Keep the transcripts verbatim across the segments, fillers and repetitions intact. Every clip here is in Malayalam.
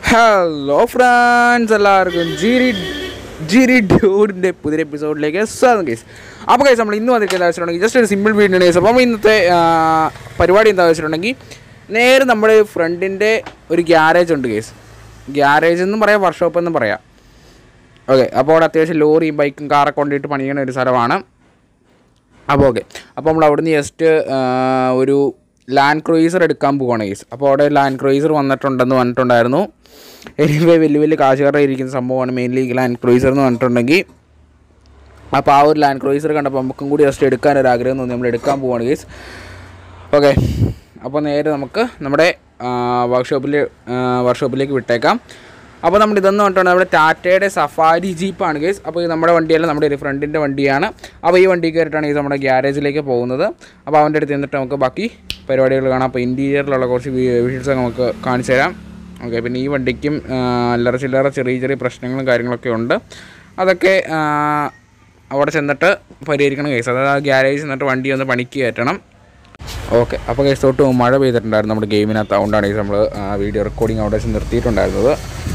ഹലോ ഫ്രണ്ട്സ്, എല്ലാവർക്കും ജിരി ജിരി ഡ്യൂഡിൻ്റെ പുതിയ എപ്പിസോഡിലേക്ക് സ്വാഗതം ഗൈസ്. അപ്പോൾ ഗൈസ് നമ്മൾ ഇന്ന് വന്നിരിക്കുന്നത് വെച്ചിട്ടുണ്ടെങ്കിൽ ജസ്റ്റ് ഒരു സിമ്പിൾ വീഡിയോ ഗൈസ്. അപ്പോൾ ഇന്നത്തെ പരിപാടി എന്താ വെച്ചിട്ടുണ്ടെങ്കിൽ നേരെ നമ്മുടെ ഫ്രണ്ടിൻ്റെ ഒരു ഗ്യാരേജ് ഉണ്ട് ഗൈസ്. ഗ്യാരേജ് എന്നും പറയാം, വർക്ക്ഷോപ്പ് എന്നും പറയാം. ഓക്കെ, അപ്പോൾ അവിടെ അത്യാവശ്യം ലോറിയും ബൈക്കും കാറൊക്കെ കൊണ്ടിട്ട് പണിയുന്ന ഒരു സ്ഥലമാണ്. അപ്പോൾ ഓക്കെ, അപ്പോൾ നമ്മൾ അവിടെ നിന്ന് ജസ്റ്റ് ഒരു ലാൻഡ് ക്രൂയിസർ എടുക്കാൻ പോവുകയാണ് ഗൈസ്. അപ്പോൾ അവിടെ ലാൻഡ് ക്രൂയിസർ വന്നിട്ടുണ്ടെന്ന് പറഞ്ഞിട്ടുണ്ടായിരുന്നു. എനിവേ വലിയ വലിയ കാശുകാരുടെ ഇരിക്കുന്ന സംഭവമാണ് മെയിൻലി ലാൻഡ് ക്രൂയിസർ എന്ന് പറഞ്ഞിട്ടുണ്ടെങ്കിൽ. അപ്പോൾ ആ ഒരു ലാൻഡ് ക്രൂയിസർ കണ്ടപ്പോൾ നമുക്കും കൂടി ജസ്റ്റ് എടുക്കാനൊരു ആഗ്രഹം തോന്നി, നമ്മൾ എടുക്കാൻ പോവുകയാണ് ഗൈസ്. ഓക്കെ, അപ്പോൾ നേരെ നമുക്ക് നമ്മുടെ വർക്ക്ഷോപ്പിൽ വർക്ക്ഷോപ്പിലേക്ക് വിട്ടേക്കാം. അപ്പോൾ നമ്മൾ ഇതെന്ന് പറഞ്ഞിട്ടുണ്ടെങ്കിൽ നമ്മുടെ ടാറ്റയുടെ സഫാരി ജീപ്പാണ് ഗൈസ്. അപ്പോൾ ഇത് നമ്മുടെ വണ്ടിയല്ല, നമ്മുടെ ഒരു ഫ്രണ്ടിൻ്റെ വണ്ടിയാണ്. അപ്പോൾ ഈ വണ്ടി കയറിയിട്ടാണ് ഇത് നമ്മുടെ ഗ്യാരേജിലേക്ക് പോകുന്നത്. അപ്പോൾ അവൻ്റെ അടുത്ത് നിന്നിട്ട് നമുക്ക് ബാക്കി പരിപാടികൾ കാണാം. അപ്പോൾ ഇൻറ്റീരിയറിലുള്ള കുറച്ച് വിഷ്വൽസ് നമുക്ക് കാണിച്ചു തരാം. ഓക്കെ, പിന്നെ ഈ വണ്ടിക്കും അല്ലറ ചില്ലറ ചെറിയ ചെറിയ പ്രശ്നങ്ങളും കാര്യങ്ങളൊക്കെ ഉണ്ട്. അതൊക്കെ അവിടെ ചെന്നിട്ട് പരിഹരിക്കണം ഗൈസ്. അതായത് ആ ഗ്യാരേജിൽ ചെന്നിട്ട് വണ്ടി ഒന്ന് പണിക്ക് കയറ്റണം. ഓക്കെ, അപ്പോൾ ഗൈസ് തൊട്ട് മഴ പെയ്തിട്ടുണ്ടായിരുന്നു നമ്മുടെ ഗെയിമിനകത്ത്. അതുകൊണ്ടാണ് ഗൈസ് നമ്മൾ വീഡിയോ റെക്കോർഡിങ് അവിടെ വെച്ച് നിർത്തിയിട്ടുണ്ടായിരുന്നത്.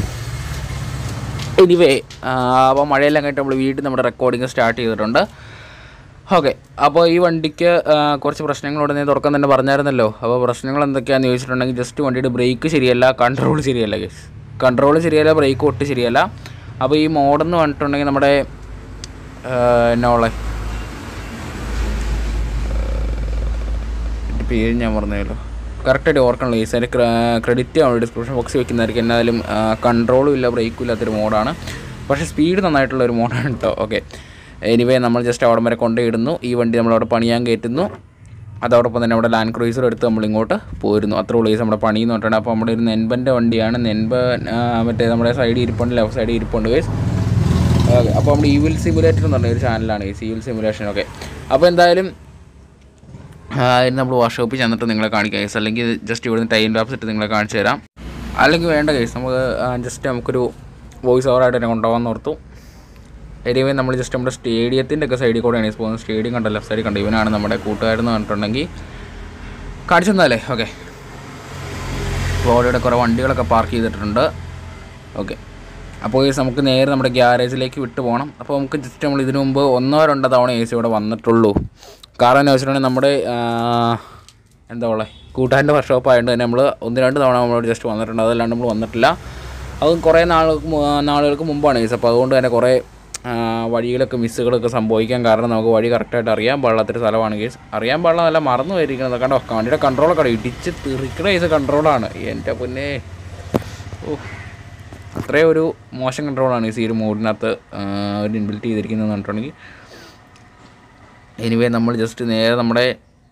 എനിവേ, അപ്പോൾ മഴയെല്ലാം കഴിഞ്ഞിട്ട് നമ്മൾ വീട്ടിൽ നമ്മുടെ റെക്കോർഡിങ് സ്റ്റാർട്ട് ചെയ്തിട്ടുണ്ട്. ഓക്കെ, അപ്പോൾ ഈ വണ്ടിക്ക് കുറച്ച് പ്രശ്നങ്ങളോട് ഞാൻ തുറക്കാൻ തന്നെ പറഞ്ഞായിരുന്നല്ലോ. അപ്പോൾ പ്രശ്നങ്ങൾ എന്തൊക്കെയാണെന്ന് ചോദിച്ചിട്ടുണ്ടെങ്കിൽ ജസ്റ്റ് വണ്ടിയുടെ ബ്രേക്ക് ശരിയല്ല, കൺട്രോൾ ശരിയല്ല ഗൈസ്. കൺട്രോൾ ശരിയല്ല, ബ്രേക്ക് ഒട്ടും ശരിയല്ല. അപ്പോൾ ഈ മോഡെന്ന് പറഞ്ഞിട്ടുണ്ടെങ്കിൽ നമ്മുടെ എന്നാ ഉള്ളത് പേര് ഞാൻ പറഞ്ഞല്ലോ, കറക്റ്റായിട്ട് ഓർക്കണല്ലോ ഗൈസ്. അതിൻ്റെ ക്രെഡിറ്റ് ആണ് ഡിസ്ക്രിപ്ഷൻ ബോക്സിൽ വെക്കുന്നതായിരിക്കും. എന്നാലും കൺട്രോളും ഇല്ല, ബ്രേക്കും ഇല്ലാത്തൊരു മോഡാണ്. പക്ഷേ സ്പീഡ് നന്നായിട്ടുള്ളൊരു മോഡാണ് കേട്ടോ. ഓക്കെ, എനിവേ നമ്മൾ ജസ്റ്റ് അവിടെ വരെ കൊണ്ടുപോയിടുന്നു. ഈ വണ്ടി നമ്മളവിടെ പണിയാൻ കയറ്റുന്നു. അതോടൊപ്പം തന്നെ നമ്മുടെ ലാൻഡ് ക്രൂയിസർ എടുത്ത് നമ്മളിങ്ങോട്ട് പോരുന്നു. അത്ര ഉള്ളൂ ഗൈസ് നമ്മുടെ പണി എന്ന് പറഞ്ഞിട്ടുണ്ട്. അപ്പോൾ നമ്മുടെ ഒരു നെൻബൻ്റെ വണ്ടിയാണ്. നെൻബ മറ്റേ നമ്മുടെ സൈഡിൽ ഇരിപ്പുണ്ട്, ലെഫ്റ്റ് സൈഡിൽ ഇരിപ്പുണ്ട് ഗൈസ്. ഓക്കെ, അപ്പോൾ നമ്മുടെ ഈവിൽ സിമുലേറ്റർ എന്ന് പറഞ്ഞ ഒരു ചാനലാണ് ഗൈസ്, ഈവിൽ സിമുലേഷൻ. ഓക്കെ, അപ്പോൾ എന്തായാലും ഇന്ന് നമ്മൾ വർക്ക്ഷോപ്പിൽ ചെന്നിട്ട് നിങ്ങളെ കാണിക്കാം ഗൈസ്. അല്ലെങ്കിൽ ജസ്റ്റ് ഇവിടുന്ന് ടൈം ലാപ്സ് ഇട്ട് നിങ്ങളെ കാണിച്ചു തരാം. അല്ലെങ്കിൽ വേണ്ട ഗൈസ്, നമുക്ക് ജസ്റ്റ് നമുക്കൊരു വോയിസ് ഓവറായിട്ട് തന്നെ കൊണ്ടുപോകാൻ ഓർത്തു. എനിവേ നമ്മൾ ജസ്റ്റ് നമ്മുടെ സ്റ്റേഡിയത്തിൻ്റെ ഒക്കെ സൈഡിൽ കൂടെയാണ് ഗൈസ് പോകുന്നത്. സ്റ്റേഡിയം കണ്ട ലെഫ്റ്റ് സൈഡിൽ കണ്ട ഇവനാണ് നമ്മുടെ കൂട്ടുകാരെന്ന് പറഞ്ഞിട്ടുണ്ടെങ്കിൽ കാണിച്ചു തന്നാലേ. ഓക്കെ, അപ്പോൾ അവിടെ കുറേ വണ്ടികളൊക്കെ പാർക്ക് ചെയ്തിട്ടുണ്ട്. ഓക്കെ, അപ്പോൾ ഗൈസ് നമുക്ക് നേരെ നമ്മുടെ ഗ്യാരേജിലേക്ക് വിട്ട് പോകണം. അപ്പോൾ നമുക്ക് ജസ്റ്റ് നമ്മൾ ഇതിനു മുമ്പ് ഒന്നോ രണ്ടോ തവണ എ സി ഇവിടെ വന്നിട്ടുള്ളൂ. കാരണം എന്ന് വെച്ചിട്ടുണ്ടെങ്കിൽ നമ്മുടെ എന്താ പറയുക കൂട്ടുകാരൻ്റെ വർക്ക്ഷോപ്പ് ആയതുകൊണ്ട് തന്നെ നമ്മൾ ഒന്ന് രണ്ട് തവണ നമ്മളോട് ജസ്റ്റ് വന്നിട്ടുണ്ട്. അതല്ലാണ്ട് നമ്മൾ വന്നിട്ടില്ല. അതും കുറേ നാളുകൾക്ക് നാളുകൾക്ക് മുമ്പാണ് ഗൈസ്. അപ്പോൾ അതുകൊണ്ട് തന്നെ കുറേ വഴികളൊക്കെ മിസ്സുകളൊക്കെ സംഭവിക്കാൻ കാരണം നമുക്ക് വഴി കറക്റ്റായിട്ട് അറിയാൻ പാടില്ലാത്തൊരു സ്ഥലമാണ് ഗൈസ്. അറിയാൻ പാടില്ല, നല്ല മറന്നു പോയിരിക്കുന്നത്. കണ്ടോ, വണ്ടിയുടെ കൺട്രോളൊക്കെ ഇടിച്ച് തെറിക്കണ ഗൈസ് കൺട്രോളാണ്. എൻ്റെ പൊന്നേ, ഓ അത്രയും ഒരു മോശം കൺട്രോളാണ് ഗൈസ് ഈ ഒരു മോഡിനകത്ത് ഒരു ഇൻബിൽറ്റ് ചെയ്തിരിക്കുന്നതെന്ന് പറഞ്ഞിട്ടുണ്ടെങ്കിൽ. എനിവേ നമ്മൾ ജസ്റ്റ് നേരെ നമ്മുടെ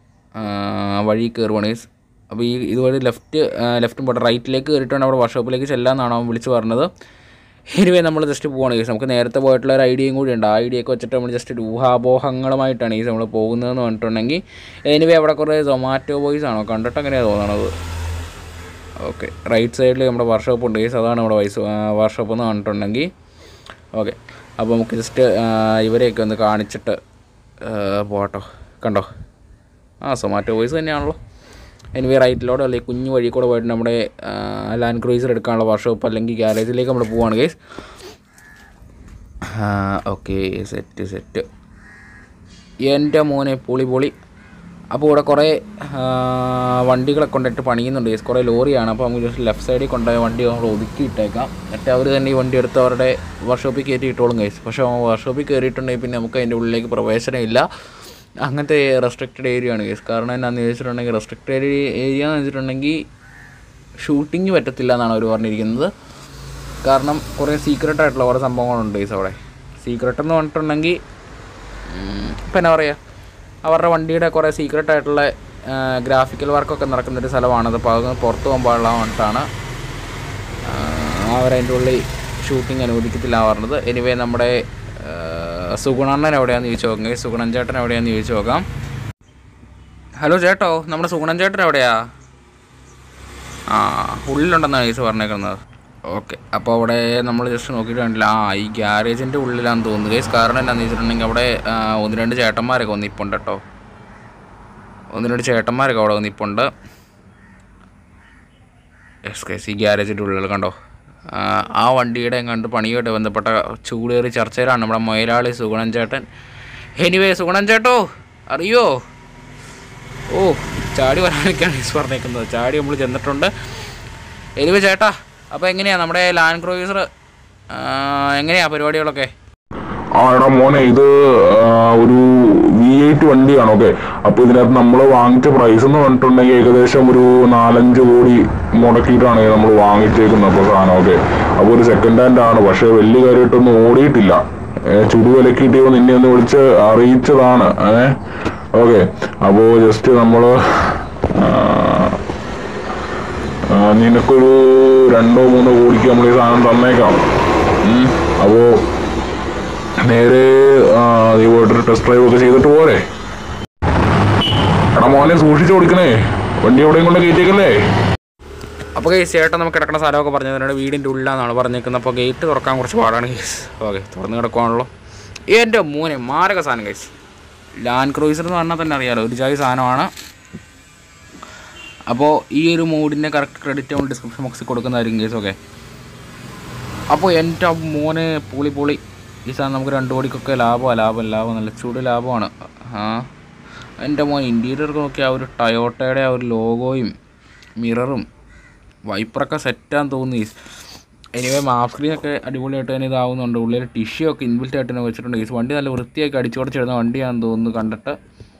വഴി കയറുവാണ് ഗൈസ്. അപ്പോൾ ഈ ഇതുവഴി ലെഫ്റ്റ് ലെഫ്റ്റും പോട്ടെ റൈറ്റിലേക്ക് കയറിയിട്ടാണ് അവിടെ വർക്ക്ഷോപ്പിലേക്ക് ചെല്ലാമെന്നാണ് അവൻ വിളിച്ച് പറഞ്ഞത്. എനിവേ നമ്മൾ ജസ്റ്റ് പോവാണ് ഗൈസ്. നമുക്ക് നേരത്തെ പോയിട്ടുള്ള ഒരു ഐഡിയയും കൂടി ഉണ്ട്. ആ ഐഡിയയൊക്കെ വെച്ചിട്ട് നമ്മൾ ജസ്റ്റ് ഊഹാപോഹങ്ങളുമായിട്ടാണ് ഗൈസ് നമ്മൾ പോകുന്നതെന്ന് പറഞ്ഞിട്ടുണ്ടെങ്കിൽ. എനിവേ അവിടെ കുറേ സൊമാറ്റോ ബോയ്സ് ആണോ കണ്ടിട്ട് അങ്ങനെയാണ് തോന്നണത്. ഓക്കെ, റൈറ്റ് സൈഡിൽ നമ്മുടെ വർക്ക്ഷോപ്പ് ഉണ്ട് ഗൈസ്. അതാണ് നമ്മുടെ വൈസ് വർക്ക്ഷോപ്പ് എന്ന് പറഞ്ഞിട്ടുണ്ടെങ്കിൽ. ഓക്കെ, അപ്പോൾ നമുക്ക് ജസ്റ്റ് ഇവരെയൊക്കെ ഒന്ന് കാണിച്ചിട്ട് പോട്ടോ. കണ്ടോ, ആ സൊമാറ്റോ ബോയ്സ് തന്നെയാണല്ലോ. എനിവേ റൈറ്റിലൂടെ അല്ലെങ്കിൽ കുഞ്ഞു വഴി കൂടെ പോയിട്ട് നമ്മുടെ ലാൻഡ് ക്രൂയിസർ എടുക്കാനുള്ള വർക്ക്ഷോപ്പ് അല്ലെങ്കിൽ ഗ്യാരേജിലേക്ക് നമ്മൾ പോവാണ് ഗൈസ്. ഓക്കെ, സെറ്റ് സെറ്റ് എൻ്റെ മോനെ പൊളി പൊളി. അപ്പോൾ ഇവിടെ കുറേ വണ്ടികളൊക്കെ കൊണ്ടിട്ട് പണിയുന്നുണ്ട് ഗൈസ്. കുറേ ലോറിയാണ്. അപ്പോൾ നമുക്ക് ജസ്റ്റ് ലെഫ്റ്റ് സൈഡിൽ കൊണ്ടുപോയ വണ്ടി നമ്മൾ ഒതുക്കിയിട്ടേക്കാം. എന്നിട്ട് അവർ തന്നെ ഈ വണ്ടി എടുത്ത് അവരുടെ വർക്ക്ഷോപ്പിൽ കയറ്റി ഇട്ടോളും ഗൈസ്. പക്ഷേ വർക്ക്ഷോപ്പിൽ കയറിയിട്ടുണ്ടെങ്കിൽ പിന്നെ നമുക്ക് അതിൻ്റെ ഉള്ളിലേക്ക് പ്രവേശനമില്ല. അങ്ങനത്തെ റെസ്ട്രിക്റ്റഡ് ഏരിയ ആണ് ഗൈസ്. കാരണം എന്നാന്ന് ചോദിച്ചിട്ടുണ്ടെങ്കിൽ റെസ്ട്രിക്റ്റഡ് ഏരിയ എന്ന് വെച്ചിട്ടുണ്ടെങ്കിൽ ഷൂട്ടിങ് പറ്റത്തില്ല എന്നാണ് അവർ പറഞ്ഞിരിക്കുന്നത്. കാരണം കുറേ സീക്രട്ടായിട്ടുള്ള കുറേ സംഭവങ്ങളുണ്ട് ഗൈസ് അവിടെ. സീക്രട്ട് എന്ന് പറഞ്ഞിട്ടുണ്ടെങ്കിൽ ഇപ്പം എന്നാ പറയുക, അവരുടെ വണ്ടിയുടെ കുറേ സീക്രട്ടായിട്ടുള്ള ഗ്രാഫിക്കൽ വർക്കൊക്കെ നടക്കുന്നൊരു സ്ഥലമാണത്. അപ്പോൾ അത് പുറത്ത് പോകാൻ പാടില്ല പറഞ്ഞിട്ടാണ് അവരതിൻ്റെ ഉള്ളിൽ ഷൂട്ടിങ് അനുവദിക്കത്തില്ല പറഞ്ഞത്. എനിവേ നമ്മുടെ സുഗുണണ്ണൻ എവിടെയാണെന്ന് ചോദിച്ചു നോക്കാം. സുഗുണൻ ചേട്ടൻ എവിടെയാണെന്ന് ചോദിച്ചു നോക്കാം. ഹലോ ചേട്ടോ, നമ്മുടെ സുഗുണൻ ചേട്ടൻ എവിടെയാ? ആ ഉള്ളിലുണ്ടെന്നാണ് കേസ് പറഞ്ഞേക്കുന്നത്. ഓക്കെ, അപ്പോൾ അവിടെ നമ്മൾ ജസ്റ്റ് നോക്കിയിട്ട് കണ്ടില്ല. ആ ഈ ഗ്യാരേജിൻ്റെ ഉള്ളിലാണെന്ന് തോന്നുന്നു കേസ്. കാരണം എന്താണെന്ന് വെച്ചിട്ടുണ്ടെങ്കിൽ അവിടെ ഒന്ന് രണ്ട് ചേട്ടന്മാരൊക്കെ വന്നിപ്പുണ്ട് കേട്ടോ. ഒന്ന് രണ്ട് ചേട്ടന്മാരൊക്കെ അവിടെ വന്നിപ്പുണ്ട്. എസ് കെ സി ഗ്യാരേജിൻ്റെ ഉള്ളിൽ കണ്ടോ. ആ വണ്ടിയുടെ കണ്ട് പണിയുമായിട്ട് ബന്ധപ്പെട്ട ചൂടേറി ചർച്ചയിലാണ് നമ്മുടെ മൊയലാളി സുഗുണൻ ചേട്ടൻ. എനിവേ സുഗുണൻ ചേട്ടോ അറിയോ? ഓ ചാടി വരാനൊക്കെയാണ് ഈസ് പറഞ്ഞേക്കുന്നത്. ചാടി നമ്മൾ ചെന്നിട്ടുണ്ട്. എനിവേ ചേട്ടാ, അപ്പോൾ എങ്ങനെയാണ് നമ്മുടെ ലാൻഡ് ക്രൂയിസർ എങ്ങനെയാണ് പരിപാടികളൊക്കെ? ആ എടാ മോനെ, ഇത് ഒരു വി എയ്റ്റ് വണ്ടിയാണ്. ഓക്കെ, അപ്പോൾ ഇതിനകത്ത് നമ്മൾ വാങ്ങിച്ച പ്രൈസ് എന്ന് പറഞ്ഞിട്ടുണ്ടെങ്കിൽ ഏകദേശം ഒരു നാലഞ്ച് കോടി മുടക്കിയിട്ടാണ് നമ്മൾ വാങ്ങിച്ചേക്കുന്നത് അപ്പോൾ സാധനം. ഓക്കെ, അപ്പോൾ ഒരു സെക്കൻഡ് ഹാൻഡ് ആണ്, പക്ഷേ വലിയ കാര്യമായിട്ടൊന്നും ഓടിയിട്ടില്ല. ചുടു വിലക്കിയിട്ടോ നിന്നെ ഒന്ന് വിളിച്ച് അറിയിച്ചതാണ്. ഏഹ് ഓക്കെ, അപ്പോൾ ജസ്റ്റ് നമ്മൾ നിനക്കൊരു രണ്ടോ മൂന്നോ കോടിക്ക് നമ്മൾ ഈ സാധനം തന്നേക്കാം. അപ്പോൾ നേരെ നീ പോയിട്ടൊരു ടെസ്റ്റ് ഡ്രൈവ് ഒക്കെ ചെയ്തിട്ട് പോരെ. എടാ മോനെ, സൂക്ഷിച്ച് ഓടിക്കണേ, വണ്ടി എവിടെയും കൊണ്ട് കയറ്റിയേക്കല്ലേ. അപ്പോൾ കേസ് ചേട്ടൻ നമുക്ക് കിടക്കുന്ന സ്ഥലമൊക്കെ പറഞ്ഞു തന്നിട്ട് വീടിൻ്റെ ഉള്ളിലാണെന്നാണ് പറഞ്ഞേക്കുന്നത്. അപ്പോൾ ഗേറ്റ് തുറക്കാൻ കുറച്ച് പാടാണ് കേസ്. ഓക്കെ, തുറന്ന് കിടക്കുവാണല്ലോ. എൻ്റെ മോനെ മാരക സാധനം കേസ്. ലാൻഡ് ക്രൂയിസർ എന്ന് പറഞ്ഞാൽ തന്നെ അറിയാമല്ലോ, ഒരു ജാതി സാധനമാണ്. അപ്പോൾ ഈ ഒരു മോഡിൻ്റെ കറക്റ്റ് ക്രെഡിറ്റ് നമ്മൾ ഡിസ്ക്രിപ്ഷൻ ബോക്സിൽ കൊടുക്കുന്നതായിരിക്കും കേസ്. ഓക്കെ, അപ്പോൾ എൻ്റെ മോനെ പൊളി പൊളി ഈ സാധനം നമുക്ക് രണ്ട് കോടിക്കൊക്കെ ലാഭമാണ്. ലാഭം ലാഭം നല്ല ചൂട് ലാഭമാണ്. ആ എൻ്റെ മോൻ ഇൻറ്റീരിയർക്ക് നോക്കി ആ ഒരു ടയോട്ടയുടെ ആ ഒരു ലോഗോയും മിററും വൈപ്പറൊക്കെ സെറ്റാന്ന് തോന്നി. എനിവേ മാഫ് സ്ക്രീനൊക്കെ അടിപൊളിയായിട്ട് തന്നെ ഇതാവുന്നുണ്ട്. ഉള്ളിൽ ടിഷ്യൂ ഒക്കെ ഇൻബിൽറ്റ് ആയിട്ട് തന്നെ വെച്ചിട്ടുണ്ട്. ഈ വണ്ടി നല്ല വൃത്തിയാക്കി അടിച്ചുടച്ചിടുന്ന വണ്ടിയാണെന്ന് തോന്നുന്നു കണ്ടിട്ട്.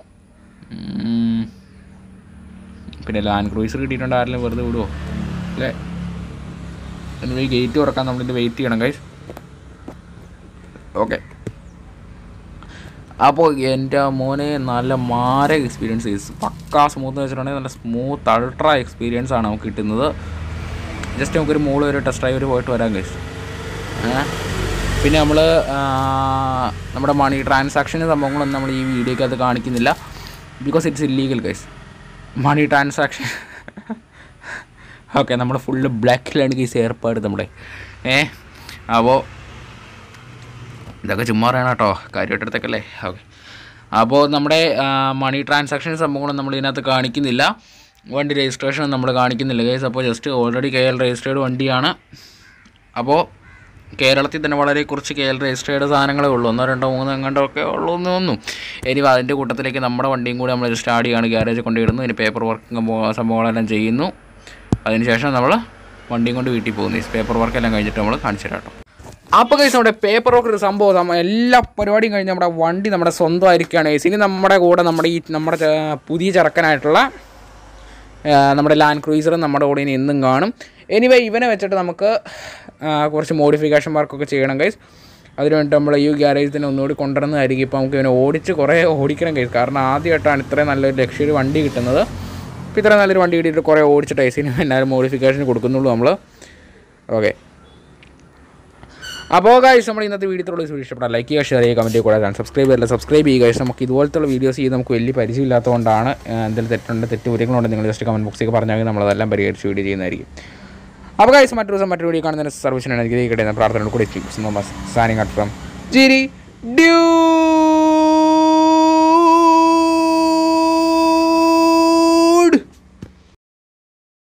പിന്നെ ലാൻഡ് ക്രൂയിസർ കിട്ടിയിട്ടുണ്ട്, ആരെങ്കിലും വെറുതെ വിടുമോ അല്ലേ? എന്നിട്ട് ഈ ഗേറ്റ് തുറക്കാൻ നമ്മളിത് വെയിറ്റ് ചെയ്യണം ഗൈസ്. ഓക്കെ, അപ്പോൾ എൻ്റെ മോനെ നല്ല മാര എക്സ്പീരിയൻസ്, പക്കാ സ്മൂത്ത് എന്ന് വെച്ചിട്ടുണ്ടെങ്കിൽ നല്ല സ്മൂത്ത് അൾട്രാ എക്സ്പീരിയൻസ് ആണ് നമുക്ക് കിട്ടുന്നത്. ജസ്റ്റ് നമുക്കൊരു മോള് ഒരു ടെസ്റ്റ് ഡ്രൈവ് പോയിട്ട് വരാം ഗൈസ്. പിന്നെ നമ്മൾ നമ്മുടെ മണി ട്രാൻസാക്ഷൻ സംഭവങ്ങളൊന്നും നമ്മൾ ഈ വീഡിയോയ്ക്ക് അത് കാണിക്കുന്നില്ല, because it's illegal guys. Money transaction okay, നമ്മൾ ഫുള്ള് ബ്ലാക്കിലാണ് ഗൈസ് ഏർപ്പാട് നമ്മുടെ. ഏ അപ്പോൾ ഇതൊക്കെ ചുമ്മാ പറയണം കേട്ടോ, കാര്യമായിട്ടെടുത്തേക്കല്ലേ. ഓക്കെ, അപ്പോൾ നമ്മുടെ മണി ട്രാൻസാക്ഷൻ സംഭവങ്ങളും നമ്മൾ ഇതിനകത്ത് കാണിക്കുന്നില്ല, വണ്ടി രജിസ്ട്രേഷൻ നമ്മൾ കാണിക്കുന്നില്ല ഗൈസ്. അപ്പോൾ just already K L registered വണ്ടിയാണ്. അപ്പോൾ കേരളത്തിൽ തന്നെ വളരെ കുറച്ച് കെ എൽ രജിസ്റ്റേർഡ് സാധനങ്ങളേ ഉള്ളൂ, ഒന്നോ രണ്ടോ മൂന്നോ എങ്ങാണ്ടോ ഒക്കെ ഉള്ളൂ എന്ന് തോന്നുന്നു. ഇനി അതിൻ്റെ കൂട്ടത്തിലേക്ക് നമ്മുടെ വണ്ടിയും കൂടി നമ്മൾ സ്റ്റാർട്ട് ചെയ്യുകയാണ്, ഗ്യാരേജിൽ കൊണ്ടിടുന്നു, ഇനി പേപ്പർ വർക്കും സംഭവങ്ങളെല്ലാം ചെയ്യുന്നു. അതിനുശേഷം നമ്മൾ വണ്ടിയും കൊണ്ട് വീട്ടിൽ പോകുന്നു. ഈ പേപ്പർ വർക്കെല്ലാം കഴിഞ്ഞിട്ട് നമ്മൾ കാണിച്ചു തരാം കേട്ടോ. അപ്പോൾ ഗൈസ് നമ്മുടെ പേപ്പർ വർക്ക് ഒരു സംഭവം എല്ലാ പരിപാടിയും കഴിഞ്ഞ് നമ്മുടെ വണ്ടി നമ്മുടെ സ്വന്തമായിരിക്കുകയാണ് ഗൈസ്. ഇനി നമ്മുടെ കൂടെ നമ്മുടെ ഈ നമ്മുടെ പുതിയ ചെറുക്കനായിട്ടുള്ള നമ്മുടെ ലാൻഡ് ക്രൂയിസർ നമ്മുടെ കൂടെ ഇനി എന്നും കാണും. എനിവേ ഇവനെ വെച്ചിട്ട് നമുക്ക് കുറച്ച് മോഡിഫിക്കേഷൻ വർക്കൊക്കെ ചെയ്യണം ഗൈസ്. അതിന് വേണ്ടി നമ്മൾ ഈ ഗ്യാരേജിൽ തന്നെ ഒന്നുകൂടി കൊണ്ടുവരുന്നതായിരിക്കും. ഇപ്പോൾ നമുക്ക് ഇവനെ ഓടിച്ച് കുറേ ഓടിക്കണം ഗൈസ്, കാരണം ആദ്യമായിട്ടാണ് ഇത്രയും നല്ലൊരു ലക്ഷറി വണ്ടി കിട്ടുന്നത്. അപ്പോൾ ഇത്രയും നല്ലൊരു വണ്ടി കിട്ടിയിട്ട് കുറേ ഓടിച്ചിട്ട് ഐസിന് എല്ലാവരും മോഡിഫിക്കേഷൻ കൊടുക്കുന്നുള്ളൂ നമ്മൾ. ഓക്കെ, അപ്പോൾ ഗൈസ് നമ്മൾ ഇന്നത്തെ വീഡിയോയിലുള്ള വീഡിയോ ഇഷ്ടപ്പെട്ടാൽ ലൈക്ക് ചെയ്യുക, ഷെയർ ചെയ്യുക, കമൻറ്റ് ചെയ്യുക, കൂടാതെ സബ്സ്ക്രൈബ് ചെയ്യില്ല സബ്സ്ക്രൈബ് ചെയ്യുക ഗൈസ്. നമുക്ക് ഇതുപോലത്തുള്ള വീഡിയോസ് ചെയ്ത് നമുക്ക് വലിയ പരിചയമില്ലാത്തതുകൊണ്ടാണ്. എന്തെങ്കിലും തെറ്റുണ്ട് തെറ്റുകുറ്റങ്ങളുണ്ട് നിങ്ങൾ ജസ്റ്റ് കമൻറ്റ് ബോക്സിൽ പറഞ്ഞാൽ നമ്മളതെല്ലാം പരിഹരിച്ച് വീഡിയോ ചെയ്യുന്നതായിരിക്കും. അപ്പോൾ ഗൈസ് മറ്റൊരു ദിവസം മറ്റൊരു വീഡിയോ കാണുന്നതിന് സർവീസിനാണ് എനിക്ക് പ്രാർത്ഥനയോട് കൂടി സാനിങ് ഔട്ട് ഫ്രം ജിരി ഡ്യൂ.